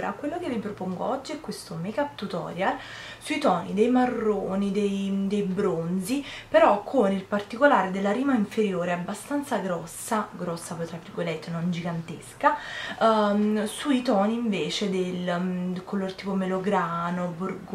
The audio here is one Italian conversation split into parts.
Allora, quello che vi propongo oggi è questo make up tutorial sui toni dei marroni, dei bronzi, però con il particolare della rima inferiore abbastanza grossa poi tra virgolette, non gigantesca, sui toni invece del color tipo melograno,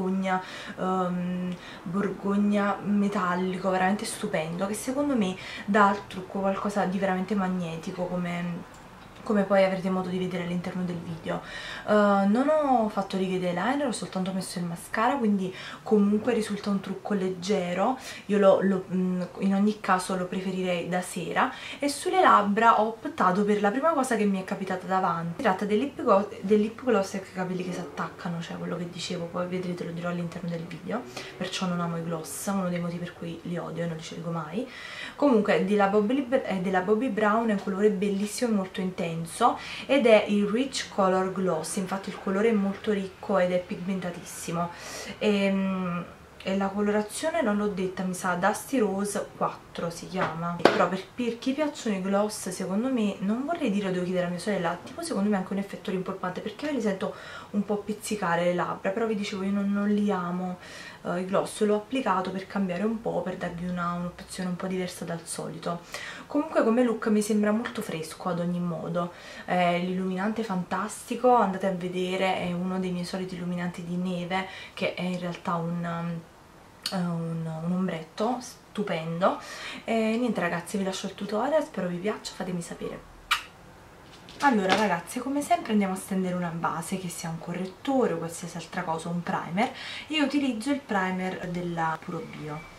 borgogna metallico, veramente stupendo, che secondo me dà al trucco qualcosa di veramente magnetico, come poi avrete modo di vedere all'interno del video. Non ho fatto righe di eyeliner, ho soltanto messo il mascara, quindi comunque risulta un trucco leggero. Io in ogni caso lo preferirei da sera. E sulle labbra ho optato per la prima cosa che mi è capitata davanti. Si tratta del lip gloss e i capelli che si attaccano, cioè quello che dicevo, poi vedrete, lo dirò all'interno del video, perciò non amo i gloss, uno dei motivi per cui li odio e non li scelgo mai. Comunque della Bobbi Brown, è un colore bellissimo e molto intenso ed è il Rich Color Gloss, infatti il colore è molto ricco ed è pigmentatissimo. E la colorazione non l'ho detta, mi sa Dusty Rose 4 si chiama. Però per chi piacciono i gloss, secondo me, non vorrei dire, devo chiedere a mia sorella, tipo secondo me è anche un effetto importante, perché me li sento un po' pizzicare le labbra, però vi dicevo io non li amo i gloss, l'ho applicato per cambiare un po', per darvi un'opzione un po' diversa dal solito. Comunque come look mi sembra molto fresco ad ogni modo, l'illuminante è fantastico, andate a vedere, è uno dei miei soliti illuminanti di neve, che è in realtà un ombretto stupendo. E niente ragazzi, vi lascio il tutorial, spero vi piaccia, fatemi sapere. Allora ragazzi, come sempre andiamo a stendere una base, che sia un correttore o qualsiasi altra cosa, un primer. Io utilizzo il primer della Puro Bio.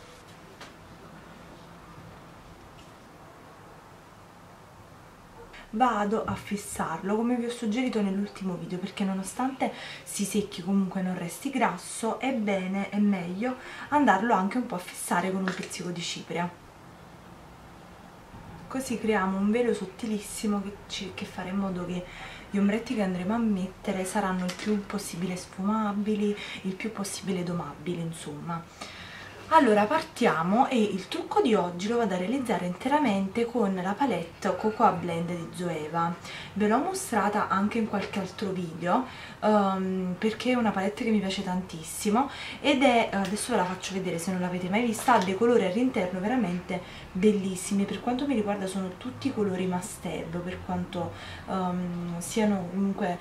Vado a fissarlo come vi ho suggerito nell'ultimo video, perché nonostante si secchi comunque non resti grasso, è bene, è meglio andarlo anche un po' a fissare con un pizzico di cipria. Così creiamo un velo sottilissimo che farà in modo che gli ombretti che andremo a mettere saranno il più possibile sfumabili, il più possibile domabili, insomma. Allora partiamo, e il trucco di oggi lo vado a realizzare interamente con la palette Cocoa Blend di Zoeva. Ve l'ho mostrata anche in qualche altro video, perché è una palette che mi piace tantissimo ed è, adesso ve la faccio vedere se non l'avete mai vista, ha dei colori all'interno veramente bellissimi. Per quanto mi riguarda sono tutti colori must have, per quanto siano comunque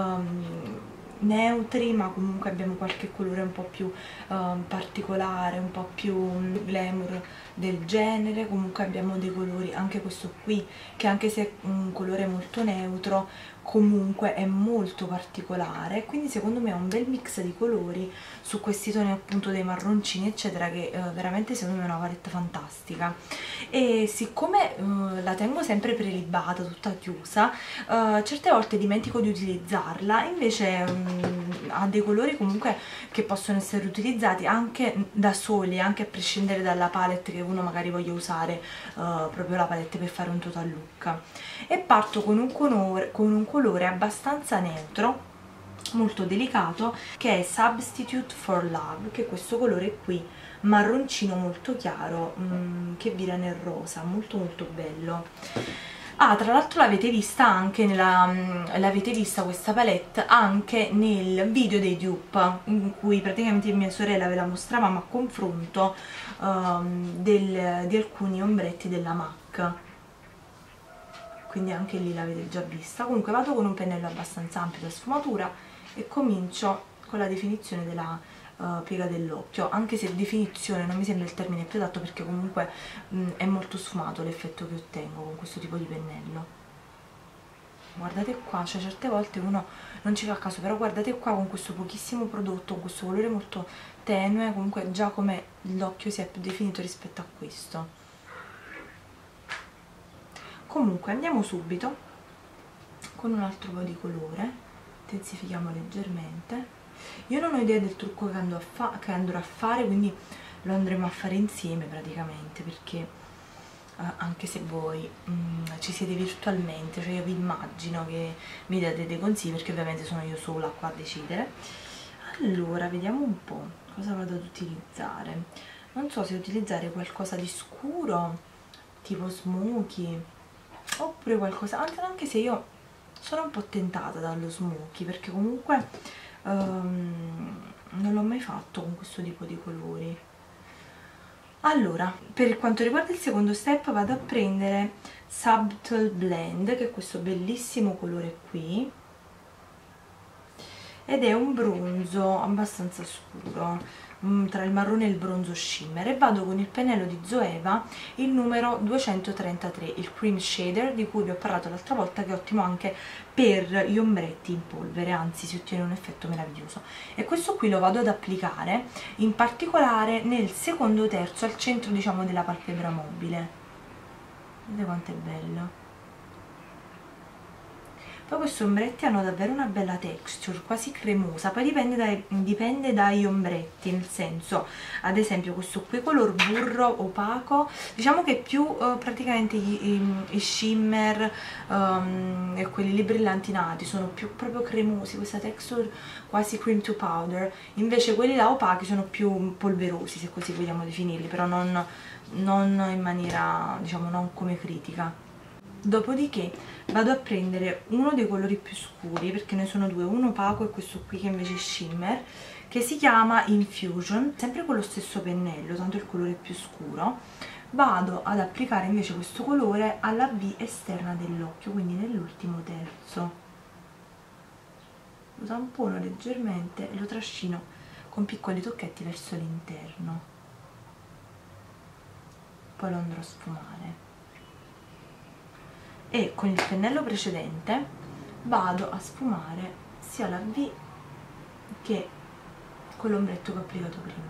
neutri, ma comunque abbiamo qualche colore un po' più particolare, un po' più glamour del genere. Comunque abbiamo dei colori, anche questo qui, che anche se è un colore molto neutro comunque è molto particolare, quindi secondo me è un bel mix di colori su questi toni appunto dei marroncini eccetera, che veramente secondo me è una palette fantastica. E siccome la tengo sempre prelibata, tutta chiusa, certe volte dimentico di utilizzarla, invece ha dei colori comunque che possono essere utilizzati anche da soli, anche a prescindere dalla palette che uno magari voglia usare proprio la palette per fare un total look. E parto con un colore abbastanza neutro, molto delicato, che è Substitute for Love, che è questo colore qui, marroncino molto chiaro, che vira nel rosa, molto molto bello. Ah, tra l'altro l'avete vista anche l'avete vista questa palette anche nel video dei dupe, in cui praticamente mia sorella ve la mostrava, ma a confronto di alcuni ombretti della MAC, quindi anche lì l'avete già vista. Comunque vado con un pennello abbastanza ampio da sfumatura e comincio con la definizione della piega dell'occhio, anche se definizione non mi sembra il termine più adatto, perché comunque è molto sfumato l'effetto che ottengo con questo tipo di pennello. Guardate qua, cioè certe volte uno non ci fa caso, però guardate qua, con questo pochissimo prodotto, con questo colore molto tenue, comunque già come l'occhio si è più definito rispetto a questo. Comunque andiamo subito con un altro po' di colore, intensifichiamo leggermente. Io non ho idea del trucco che andrò a fare, quindi lo andremo a fare insieme praticamente, perché anche se voi ci siete virtualmente, cioè io vi immagino che mi date dei consigli, perché ovviamente sono io sola qua a decidere. Allora vediamo un po' cosa vado ad utilizzare. Non so se utilizzare qualcosa di scuro tipo smoky, oppure qualcosa, anche se io sono un po' tentata dallo smoky perché comunque non l'ho mai fatto con questo tipo di colori. Allora, per quanto riguarda il secondo step vado a prendere Subtle Blend, che è questo bellissimo colore qui, ed è un bronzo abbastanza scuro, tra il marrone e il bronzo shimmer, e vado con il pennello di Zoeva, il numero 233, il cream shader di cui vi ho parlato l'altra volta, che è ottimo anche per gli ombretti in polvere, anzi si ottiene un effetto meraviglioso. E questo qui lo vado ad applicare in particolare nel secondo terzo, al centro diciamo della palpebra mobile. Vedete quanto è bello. Poi questi ombretti hanno davvero una bella texture, quasi cremosa, poi dipende dagli ombretti, nel senso, ad esempio questo qui color burro opaco, diciamo che più praticamente i shimmer e quelli lì brillantinati sono più proprio cremosi, questa texture quasi cream to powder, invece quelli là opachi sono più polverosi, se così vogliamo definirli, però non in maniera, diciamo, non come critica. Dopodiché vado a prendere uno dei colori più scuri, perché ne sono due, uno opaco e questo qui che invece è shimmer, che si chiama Infusion, sempre con lo stesso pennello, tanto il colore è più scuro. Vado ad applicare invece questo colore alla V esterna dell'occhio, quindi nell'ultimo terzo. Lo tampono leggermente e lo trascino con piccoli tocchetti verso l'interno. Poi lo andrò a sfumare. E con il pennello precedente vado a sfumare sia la V che con l'ombretto che ho applicato prima.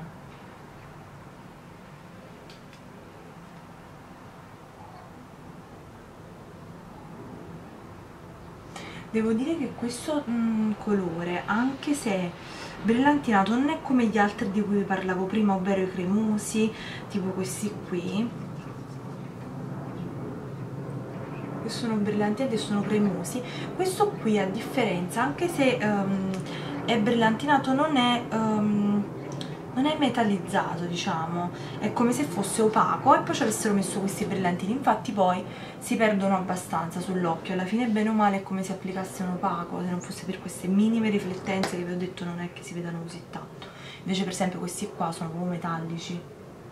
Devo dire che questo colore, anche se brillantinato, non è come gli altri di cui vi parlavo prima, ovvero i cremosi, tipo questi qui, che sono brillantinati e sono cremosi. Questo qui, a differenza, anche se è brillantinato, non è metallizzato, diciamo, è come se fosse opaco e poi ci avessero messo questi brillantini, infatti poi si perdono abbastanza sull'occhio, alla fine bene o male è come se applicasse un opaco, se non fosse per queste minime riflettenze che vi ho detto non è che si vedano così tanto, invece per esempio questi qua sono proprio metallici,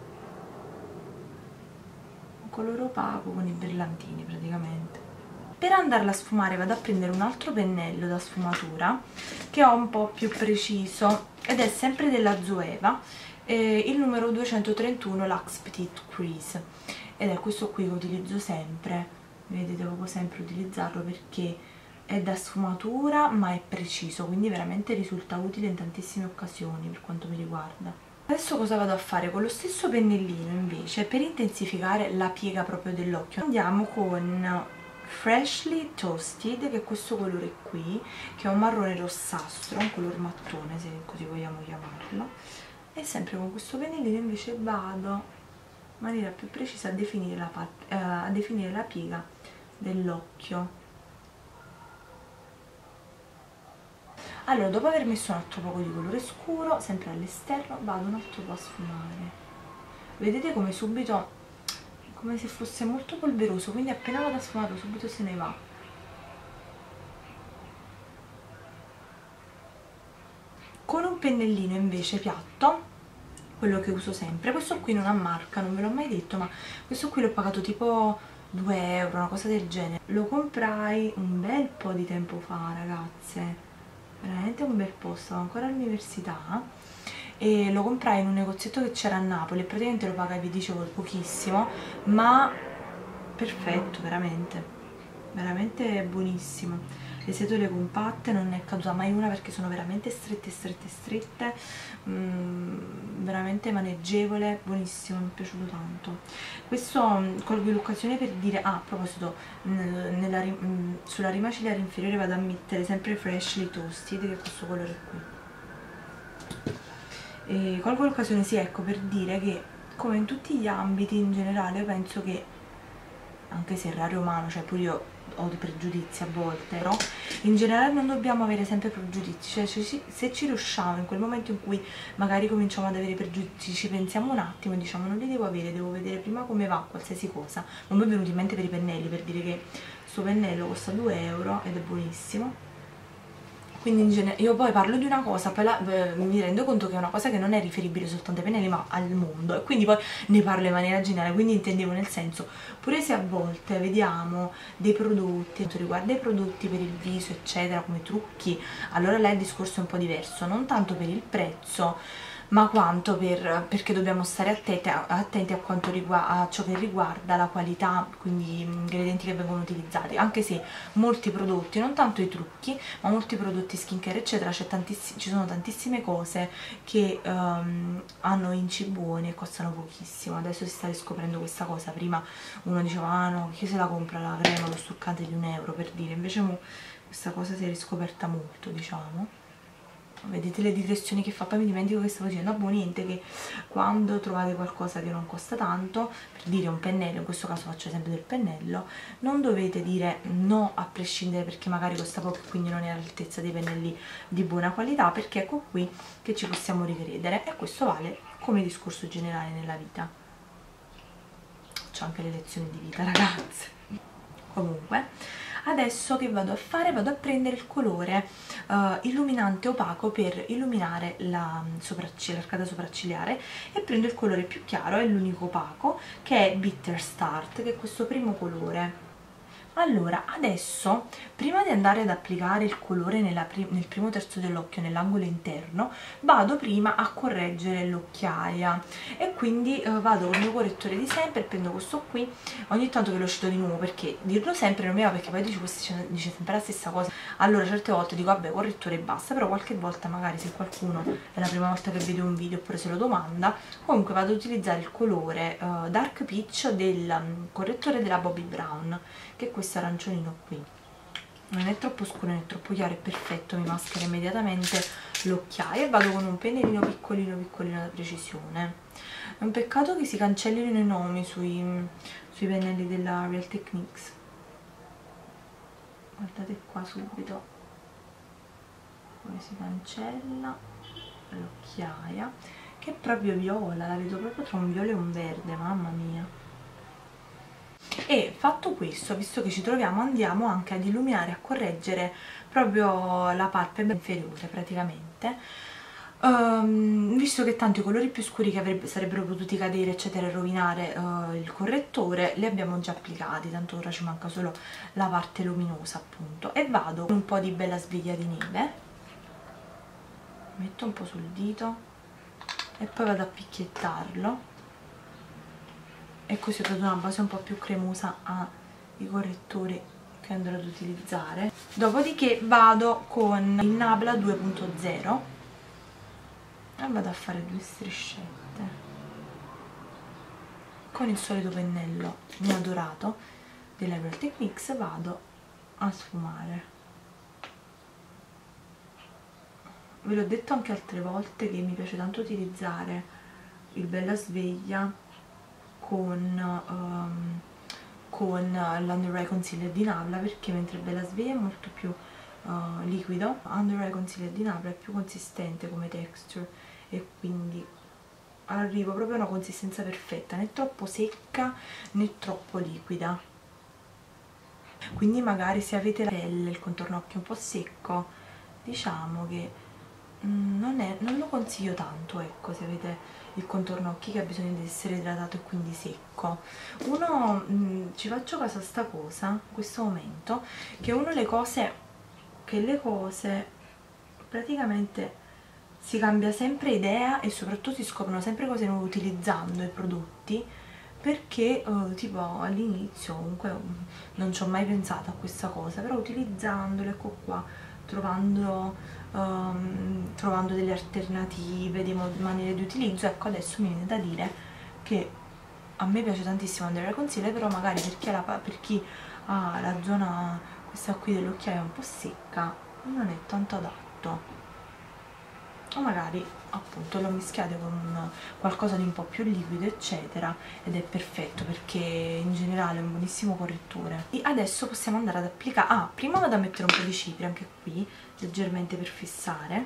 colore opaco con i brillantini praticamente. Per andarla a sfumare vado a prendere un altro pennello da sfumatura che ho un po' più preciso ed è sempre della Zoeva, il numero 231 Luxe Petite Crease, ed è questo qui che utilizzo sempre, vedete, devo sempre utilizzarlo perché è da sfumatura ma è preciso, quindi veramente risulta utile in tantissime occasioni per quanto mi riguarda. Adesso cosa vado a fare? Con lo stesso pennellino invece, per intensificare la piega proprio dell'occhio, andiamo con Freshly Toasted, che è questo colore qui, che è un marrone rossastro, un color mattone se così vogliamo chiamarlo, e sempre con questo pennellino invece vado in maniera più precisa a definire la piega dell'occhio. Allora, dopo aver messo un altro poco di colore scuro, sempre all'esterno, vado un altro po' a sfumare. Vedete come subito, come se fosse molto polveroso, quindi appena vado a sfumarlo subito se ne va. Con un pennellino invece piatto, quello che uso sempre, questo qui non ha marca, non ve l'ho mai detto, ma questo qui l'ho pagato tipo 2 euro, una cosa del genere. Lo comprai un bel po' di tempo fa, ragazze, veramente un bel po', stavo ancora all'università e lo comprai in un negozietto che c'era a Napoli e praticamente lo pagai, vi dicevo, pochissimo, ma perfetto, veramente buonissimo. Le setole compatte, non ne è caduta mai una perché sono veramente strette, veramente maneggevole, buonissimo, mi è piaciuto tanto. Questo colgo l'occasione per dire, a proposito, sulla rima ciliare inferiore vado a mettere sempre Freshly Toasted, che è questo colore qui. E colgo l'occasione, sì, ecco, per dire che come in tutti gli ambiti in generale io penso che, anche anche se è raro umano, cioè pure io ho dei pregiudizi a volte, però in generale non dobbiamo avere sempre pregiudizi, cioè se ci riusciamo in quel momento in cui magari cominciamo ad avere pregiudizi, ci pensiamo un attimo e diciamo non li devo avere, devo vedere prima come va qualsiasi cosa. Non mi è venuto in mente per i pennelli, per dire che sto pennello costa 2 euro ed è buonissimo. Quindi in genere io poi parlo di una cosa, poi mi rendo conto che è una cosa che non è riferibile soltanto ai pennelli ma al mondo, e quindi poi ne parlo in maniera generale, quindi intendevo nel senso, pure se a volte vediamo dei prodotti, quanto riguarda i prodotti per il viso eccetera, come trucchi, allora là il discorso è un po' diverso, non tanto per il prezzo, ma quanto perché dobbiamo stare attenti a quanto a ciò che riguarda la qualità, quindi gli ingredienti che vengono utilizzati, anche se molti prodotti, non tanto i trucchi, ma molti prodotti skincare eccetera, ci sono tantissime cose che hanno inci buoni e costano pochissimo. Adesso si sta riscoprendo questa cosa, prima uno diceva ah no, chi se la compra la crema, lo struccante di 1 euro, per dire, invece questa cosa si è riscoperta molto, diciamo. Vedete le digressioni che fa, poi mi dimentico che stavo dicendo. Boh, niente, che quando trovate qualcosa che non costa tanto, per dire un pennello, in questo caso faccio esempio del pennello, non dovete dire no a prescindere perché magari costa poco e quindi non è all'altezza dei pennelli di buona qualità, perché ecco qui che ci possiamo ricredere, e questo vale come discorso generale nella vita. C'ho anche le lezioni di vita, ragazze. Comunque adesso che vado a fare? Vado a prendere il colore illuminante opaco per illuminare l'arcata sopraccigliare, e prendo il colore più chiaro, è l'unico opaco, che è Bitter Start, che è questo primo colore. Allora, adesso, prima di andare ad applicare il colore nel primo terzo dell'occhio, nell'angolo interno, vado prima a correggere l'occhiaia, e quindi vado con il mio correttore di sempre, prendo questo qui, ogni tanto ve lo cito di nuovo perché dirlo sempre non mi va, perché poi dice sempre la stessa cosa, allora certe volte dico vabbè correttore e basta, però qualche volta magari se qualcuno è la prima volta che vede un video oppure se lo domanda, comunque vado ad utilizzare il colore Dark Peach del correttore della Bobbi Brown, che è questo aranciolino qui. Non è troppo scuro né troppo chiaro, è perfetto, mi maschera immediatamente l'occhiaia, e vado con un pennellino piccolino piccolino da precisione. È un peccato che si cancellino i nomi sui pennelli della Real Techniques. Guardate qua subito come si cancella l'occhiaia, che è proprio viola, la vedo proprio tra un viola e un verde, mamma mia. E fatto questo, visto che ci troviamo, andiamo anche ad illuminare e a correggere proprio la palpebra inferiore praticamente, visto che tanto i colori più scuri che sarebbero potuti cadere eccetera e rovinare il correttore li abbiamo già applicati, tanto ora ci manca solo la parte luminosa appunto. E vado con un po' di Bella Sveglia di neve, metto un po' sul dito e poi vado a picchiettarlo, e così ho dato una base un po' più cremosa ai correttori che andrò ad utilizzare. Dopodiché vado con il Nabla 2.0 e vado a fare 2 striscette con il solito pennello mio adorato della Real Techniques. Vado a sfumare. Ve l'ho detto anche altre volte che mi piace tanto utilizzare il Bella Sveglia con l'Under Eye Concealer di Nabla, perché mentre Bella Sveglia è molto più liquido, Under Eye Concealer di Nabla è più consistente come texture, e quindi arrivo proprio a una consistenza perfetta, né troppo secca né troppo liquida. Quindi magari se avete la pelle, il contorno occhio un po' secco, diciamo che non lo consiglio tanto, ecco, se avete il contorno occhi che ha bisogno di essere idratato e quindi secco. Ci faccio caso a sta cosa in questo momento, che le cose praticamente si cambia sempre idea, e soprattutto si scoprono sempre cose nuove utilizzando i prodotti, perché tipo all'inizio comunque non ci ho mai pensato a questa cosa, però utilizzandolo, ecco qua, trovando delle alternative, delle maniere di utilizzo, ecco adesso mi viene da dire che a me piace tantissimo Under Eye Concealer, però magari per chi ha la zona questa qui dell'occhiaia un po' secca non è tanto adatto. o magari appunto lo mischiate con qualcosa di un po' più liquido eccetera, ed è perfetto perché in generale è un buonissimo correttore. E adesso possiamo andare ad applicare, prima vado a mettere un po' di cipria anche qui leggermente per fissare,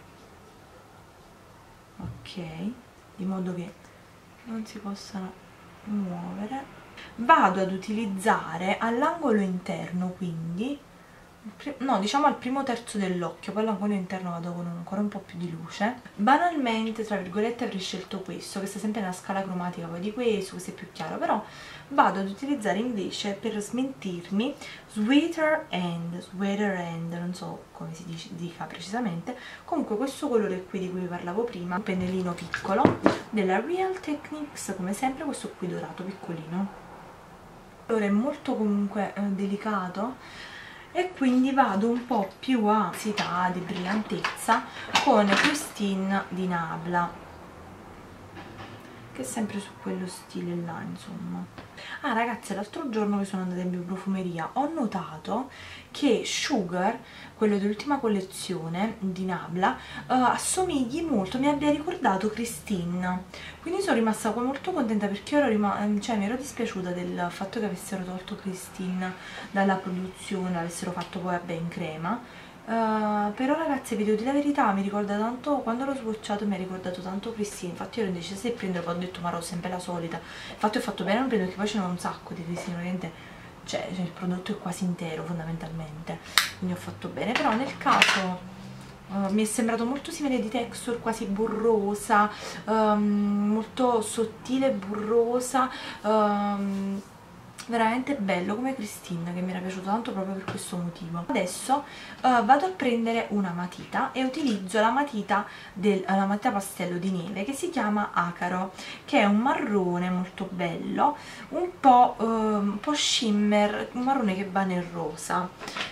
ok, di modo che non si possano muovere. Vado ad utilizzare all'angolo interno, quindi no, diciamo al primo terzo dell'occhio, poi all'angolo interno vado con ancora un po' più di luce. Banalmente, tra virgolette, avrei scelto questo, che sta sempre nella scala cromatica poi di questo è più chiaro, però vado ad utilizzare invece, per smentirmi, Sweeter End, non so come si dica precisamente, comunque questo colore qui di cui vi parlavo prima, un pennellino piccolo della Real Techniques, come sempre questo qui dorato, piccolino. Il colore è molto comunque delicato, e quindi vado un po' più a densità di brillantezza con Christine di Nabla, che è sempre su quello stile là, insomma. Ragazzi, l'altro giorno che sono andata in bioprofumeria ho notato che Sugar, quello dell'ultima collezione di Nabla, assomigli molto, mi abbia ricordato Christine, quindi sono rimasta molto contenta perché mi ero dispiaciuta del fatto che avessero tolto Christine dalla produzione, l'avessero fatto poi in crema. Però ragazzi, vi devo dire la verità, mi ricorda tanto, quando l'ho swatchato mi ha ricordato tanto Christine, infatti ero indecisa se prendere, poi ho detto ma ero sempre la solita, infatti ho fatto bene a non prendere perché poi ce n'è un sacco di Christine, ovviamente cioè il prodotto è quasi intero fondamentalmente, quindi ho fatto bene. Però nel caso mi è sembrato molto simile di texture, quasi burrosa, molto sottile, burrosa, veramente bello come Christine, che mi era piaciuto tanto proprio per questo motivo. Adesso vado a prendere una matita e utilizzo la matita pastello di neve, che si chiama Acaro, che è un marrone molto bello, un po' shimmer, un marrone che va nel rosa,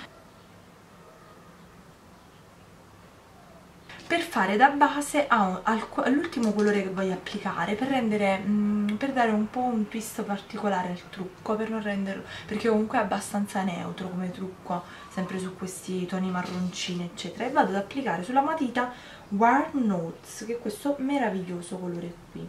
per fare da base all'ultimo colore che voglio applicare, per dare un po' un twist particolare al trucco, per non renderlo, perché comunque è abbastanza neutro come trucco, sempre su questi toni marroncini eccetera, e vado ad applicare sulla matita Warm Notes, che è questo meraviglioso colore qui.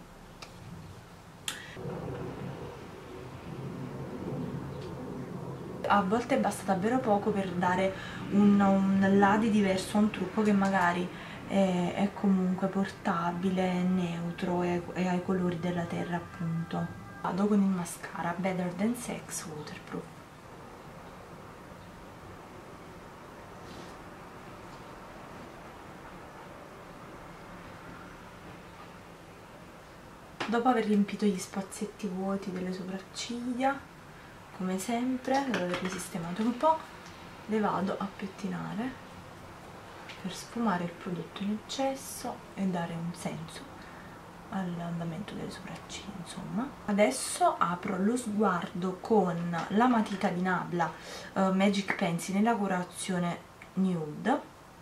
A volte basta davvero poco per dare un là di diverso a un trucco che magari è comunque portabile, è neutro e ha i colori della terra appunto. Vado con il mascara Better Than Sex Waterproof. Dopo aver riempito gli spazietti vuoti delle sopracciglia, come sempre, dopo averli sistemato un po', le vado a pettinare per sfumare il prodotto in eccesso e dare un senso all'andamento delle sopracciglia, insomma. Adesso apro lo sguardo con la matita di Nabla Magic Pencil nella colorazione nude,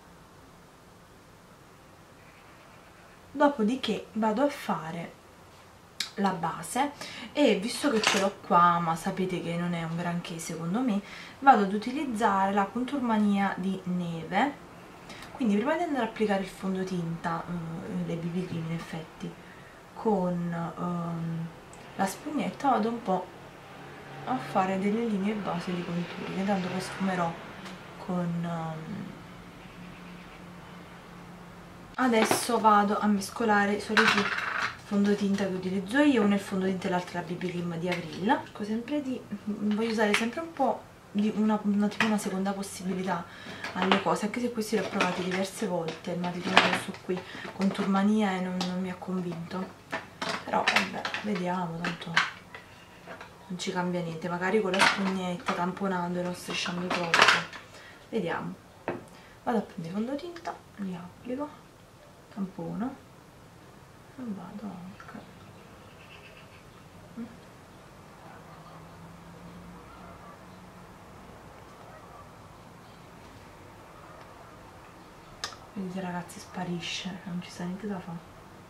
dopodiché vado a fare la base e, visto che ce l'ho qua, ma sapete che non è un granché secondo me, vado ad utilizzare la Contour Mania di Neve. Quindi prima di andare ad applicare il fondotinta, le BB cream in effetti, con la spugnetta vado un po' a fare delle linee base di conturi, che tanto poi sfumerò con... Adesso vado a mescolare i soliti fondotinta che utilizzo io, uno è il fondotinta e l'altro è la BB cream di Avril. Cerco sempre voglio usare sempre un po' di tipo una seconda possibilità alle cose, anche se questi li ho provati diverse volte, il matitino questo qui con Turmania e non mi ha convinto, però vabbè, vediamo, tanto non ci cambia niente, magari con la spugnetta tamponando e non strisciando troppo, vediamo. Vado a prendere fondotinta, li applico, tampono e vado anche vedete ragazzi, sparisce, non ci sta niente da fare,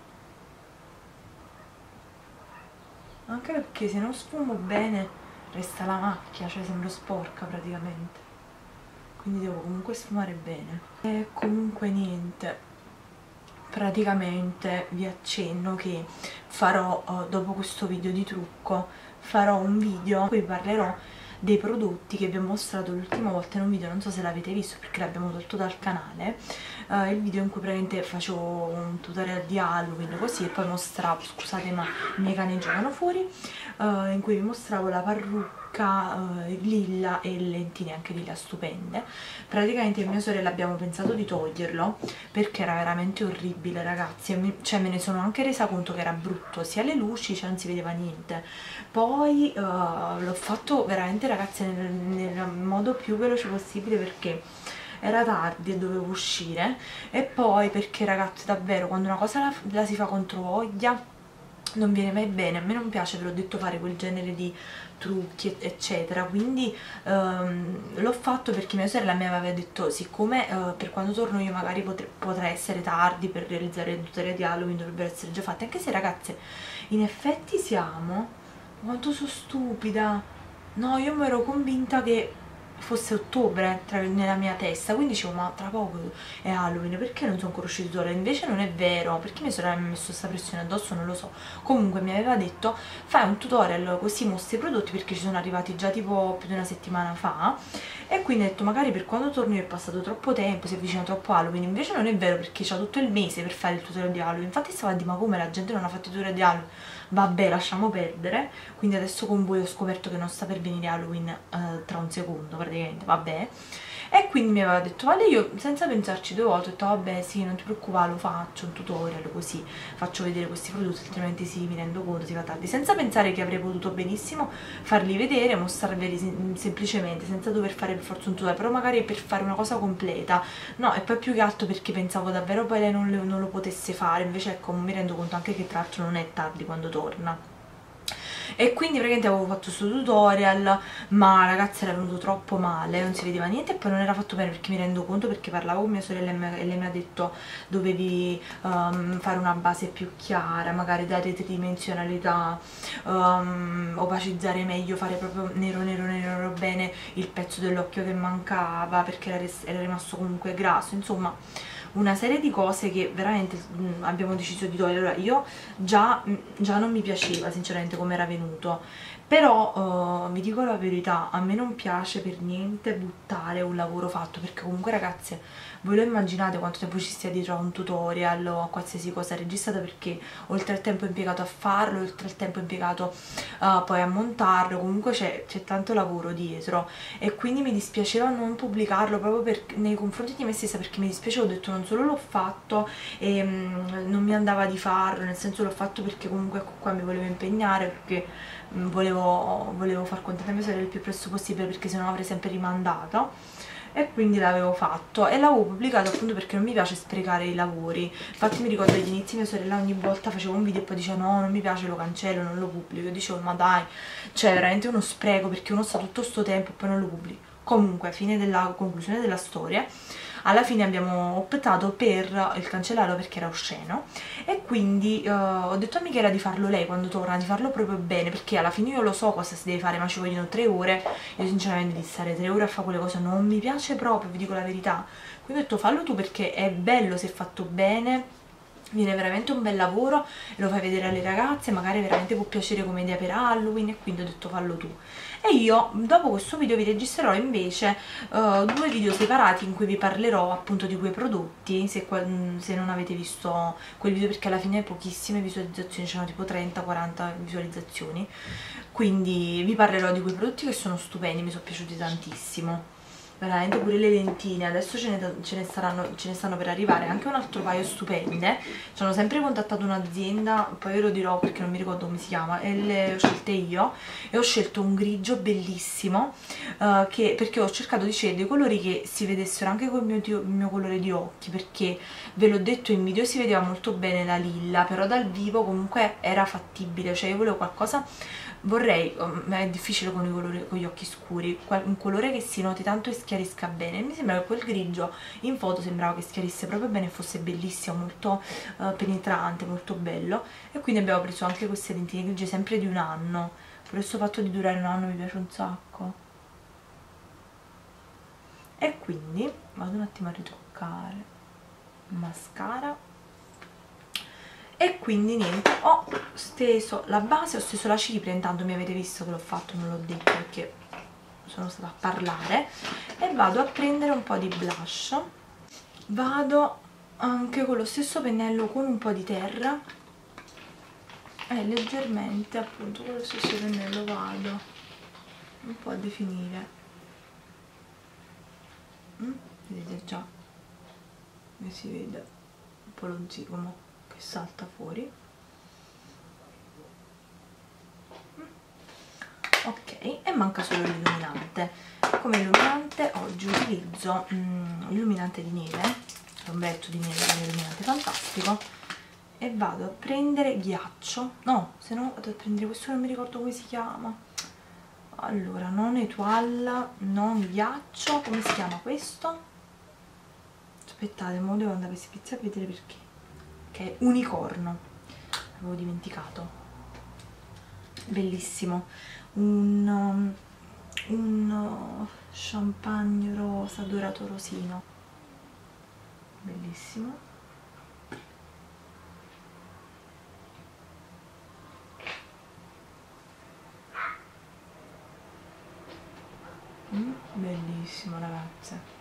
anche perché se non sfumo bene resta la macchia, cioè sembro sporca praticamente, quindi devo comunque sfumare bene. E comunque niente, praticamente vi accenno che farò, dopo questo video di trucco, farò un video in cui parlerò dei prodotti che vi ho mostrato l'ultima volta in un video, non so se l'avete visto perché l'abbiamo tolto dal canale, il video in cui praticamente facevo un tutorial di Halloween così, e poi mostravo, scusate ma i miei cani giocano fuori, in cui vi mostravo la parrucca lilla e le lentine anche lilla stupende. Praticamente mia sorella abbiamo pensato di toglierlo perché era veramente orribile, ragazzi, e cioè me ne sono anche resa conto che era brutto, sia le luci, cioè non si vedeva niente. Poi l'ho fatto veramente, ragazzi, nel modo più veloce possibile perché era tardi e dovevo uscire, e poi perché, ragazzi, davvero quando una cosa la si fa contro voglia non viene mai bene. A me non piace, ve l'ho detto, fare quel genere di trucchi eccetera, quindi l'ho fatto perché mia sorella mi aveva detto, siccome per quando torno io magari potrà essere tardi per realizzare le tutorial di Halloween, dovrebbero essere già fatte, anche se, ragazze, in effetti siamo... Quanto sono stupida! No, io mi ero convinta che fosse ottobre nella mia testa, quindi dicevo, ma tra poco è Halloween, perché non sono ancora usciti ora? Invece non è vero, perché mia sorella mi ha messo questa pressione addosso, non lo so. Comunque mi aveva detto, fai un tutorial così mostri i prodotti, perché ci sono arrivati già tipo più di una settimana fa, e quindi ho detto, magari per quando torno io è passato troppo tempo, si avvicina troppo Halloween. Invece non è vero, perché c'ha tutto il mese per fare il tutorial di Halloween. Infatti stavo a dire, ma come la gente non ha fatto il tutorial di Halloween? Vabbè, lasciamo perdere. Quindi adesso con voi ho scoperto che non sta per venire Halloween tra un secondo praticamente, vabbè. E quindi mi aveva detto, vale, io senza pensarci due volte ho detto, vabbè sì, non ti preoccupare, lo faccio, un tutorial così, faccio vedere questi prodotti, altrimenti sì, mi rendo conto, si va tardi. Senza pensare che avrei potuto benissimo farli vedere, mostrarveli semplicemente, senza dover fare per forza un tutorial, però magari per fare una cosa completa. No, e poi più che altro perché pensavo davvero poi lei non lo potesse fare, invece ecco, mi rendo conto anche che tra l'altro non è tardi quando torna. E quindi praticamente avevo fatto questo tutorial, ma, ragazzi, era venuto troppo male, non si vedeva niente, e poi non era fatto bene perché mi rendo conto, perché parlavo con mia sorella e lei mi ha detto dovevi fare una base più chiara, magari dare tridimensionalità, opacizzare meglio, fare proprio nero nero nero nero bene il pezzo dell'occhio che mancava perché era rimasto comunque grasso, insomma una serie di cose che veramente abbiamo deciso di togliere. Allora, io già non mi piaceva sinceramente come era venuto, però vi dico la verità, a me non piace per niente buttare un lavoro fatto, perché comunque, ragazze, voi lo immaginate quanto tempo ci stia dietro a un tutorial o a qualsiasi cosa registrata, perché oltre al tempo impiegato a farlo, oltre al tempo impiegato poi a montarlo, comunque c'è tanto lavoro dietro, e quindi mi dispiaceva non pubblicarlo proprio nei confronti di me stessa, perché mi dispiaceva, ho detto, non solo l'ho fatto e non mi andava di farlo, nel senso l'ho fatto perché comunque ecco qua mi volevo impegnare, perché volevo far contenta mia sorella il più presto possibile, perché sennò avrei sempre rimandato, e quindi l'avevo fatto e l'avevo pubblicato appunto perché non mi piace sprecare i lavori. Infatti mi ricordo agli inizi mia sorella ogni volta faceva un video e poi diceva no, non mi piace, lo cancello, non lo pubblico. Io dicevo, ma dai, cioè è veramente uno spreco, perché uno sta tutto sto tempo e poi non lo pubblico. Comunque, fine della conclusione della storia, alla fine abbiamo optato per il cancellarlo perché era osceno, e quindi ho detto a Michela di farlo lei quando torna, di farlo proprio bene, perché alla fine io lo so cosa si deve fare, ma ci vogliono 3 ore. Io sinceramente di stare 3 ore a fare quelle cose non mi piace proprio, vi dico la verità. Quindi ho detto, fallo tu, perché è bello se fatto bene, viene veramente un bel lavoro e lo fai vedere alle ragazze, magari veramente può piacere come idea per Halloween, e quindi ho detto, fallo tu. E io dopo questo video vi registrerò invece 2 video separati in cui vi parlerò appunto di quei prodotti, se non avete visto quel video, perché alla fine pochissime visualizzazioni, c'erano tipo 30-40 visualizzazioni, quindi vi parlerò di quei prodotti che sono stupendi, mi sono piaciuti tantissimo. Veramente, pure le lentine, adesso ce ne stanno per arrivare anche un altro paio stupende. Ci hanno sempre contattato un'azienda, poi ve lo dirò perché non mi ricordo come si chiama, e le ho scelte io, e ho scelto un grigio bellissimo, perché ho cercato di scegliere dei colori che si vedessero anche con il mio colore di occhi, perché ve l'ho detto, in video si vedeva molto bene la lilla, però dal vivo comunque era fattibile, cioè io volevo qualcosa, vorrei, è difficile con con gli occhi scuri, un colore che si noti tanto e schiarisca bene. Mi sembra che quel grigio in foto sembrava che schiarisse proprio bene e fosse bellissimo, molto penetrante, molto bello, e quindi abbiamo preso anche queste lentine grigie sempre di un anno. Per questo fatto di durare un anno mi piace un sacco. E quindi vado un attimo a ritoccare mascara E quindi niente, ho steso la base, ho steso la cipria, intanto mi avete visto che l'ho fatto, non l'ho detto perché sono stata a parlare, e vado a prendere un po' di blush. Vado anche con lo stesso pennello con un po' di terra e leggermente, appunto con lo stesso pennello vado un po' a definire. Vedete già che si vede un po' lo zigomo che salta fuori. Ok, e manca solo l'illuminante. Come illuminante oggi utilizzo l'illuminante di neve, l'ombretto di neve, un illuminante fantastico, e vado a prendere ghiaccio. No, se no vado a prendere questo, non mi ricordo come si chiama. Allora, non étoile, non ghiaccio, come si chiama questo? Aspettate, ora devo andare a spizzare a vedere perché. Che è unicorno, avevo dimenticato. Bellissimo, un champagne rosa dorato rosino, bellissimo. Bellissimo ragazze,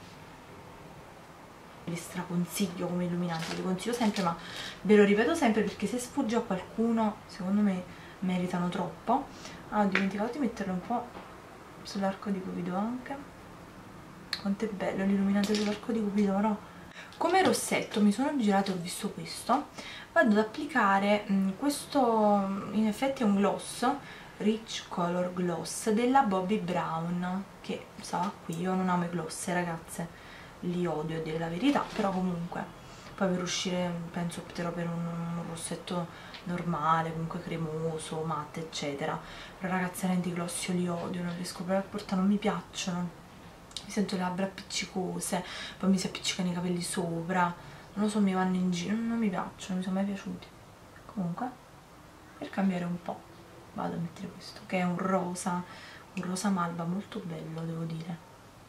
li straconsiglio come illuminanti, li consiglio sempre, ma ve lo ripeto sempre perché se sfugge a qualcuno secondo me meritano troppo. Ho dimenticato di metterlo un po' sull'arco di Cupido anche. Quanto è bello l'illuminante sull'arco di Cupido, no? Come rossetto mi sono girata e ho visto questo. Vado ad applicare questo, in effetti è un gloss, Rich Color Gloss della Bobbi Brown, che stava qui. Io non amo i gloss, ragazze, li odio a dire la verità, però comunque poi per uscire penso opterò per un rossetto normale, comunque cremoso, matte eccetera. Però ragazze, i gloss io li odio, non riesco proprio a portare, non mi piacciono, mi sento le labbra appiccicose, poi mi si appiccicano i capelli sopra, non lo so, mi vanno in giro, non mi piacciono, non mi sono mai piaciuti. Comunque, per cambiare un po' vado a mettere questo, che è un rosa malva molto bello, devo dire.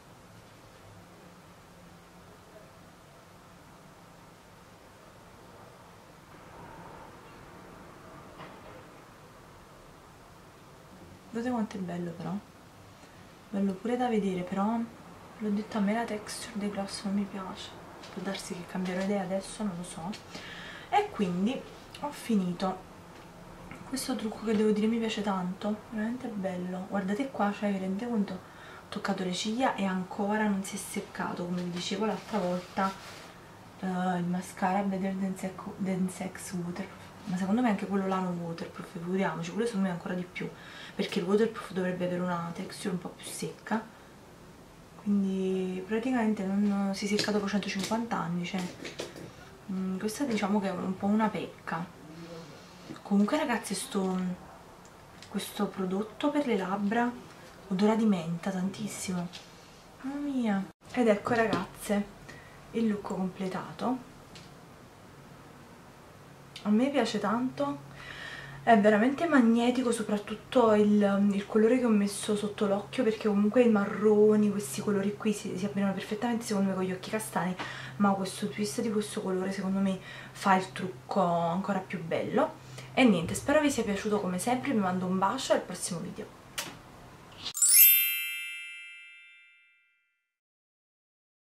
Vedete quanto è bello, però bello pure da vedere, però l'ho detto, a me la texture dei gloss non mi piace, può darsi che cambierò idea adesso, non lo so. E quindi ho finito questo trucco che devo dire mi piace tanto, veramente bello. Guardate qua, cioè vi rendete conto, ho toccato le ciglia e ancora non si è seccato, come vi dicevo l'altra volta. Il mascara Better Than Sex Waterproof, ma secondo me anche quello là non waterproof, figuriamoci, quello secondo me ancora di più, perché il waterproof dovrebbe avere una texture un po' più secca, quindi praticamente non si secca dopo 150 anni, cioè questa diciamo che è un po' una pecca. Comunque ragazzi, questo prodotto per le labbra odora di menta tantissimo, mamma mia. Ed ecco ragazze il look completato, a me piace tanto, è veramente magnetico, soprattutto il colore che ho messo sotto l'occhio, perché comunque i marroni, questi colori qui si abbinano perfettamente secondo me con gli occhi castani, ma questo twist di questo colore secondo me fa il trucco ancora più bello. E niente, spero vi sia piaciuto come sempre, vi mando un bacio e al prossimo video.